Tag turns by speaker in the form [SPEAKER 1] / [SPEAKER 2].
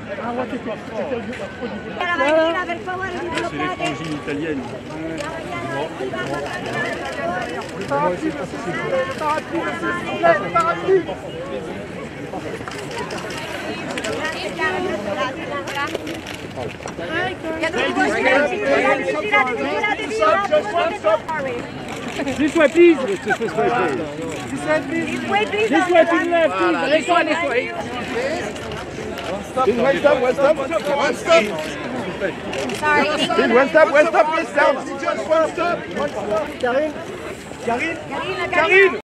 [SPEAKER 1] Ah, tua.
[SPEAKER 2] La Valentina, per favore, mi
[SPEAKER 3] C'est les frangines italiennes.
[SPEAKER 1] This way, please. This way, please. This way, please. This way to the left, please. This one, this way.
[SPEAKER 4] One stop, one stop, one stop.
[SPEAKER 2] Sorry.
[SPEAKER 4] One stop, please, down. Just one stop. Karine. Karine.
[SPEAKER 2] Karine.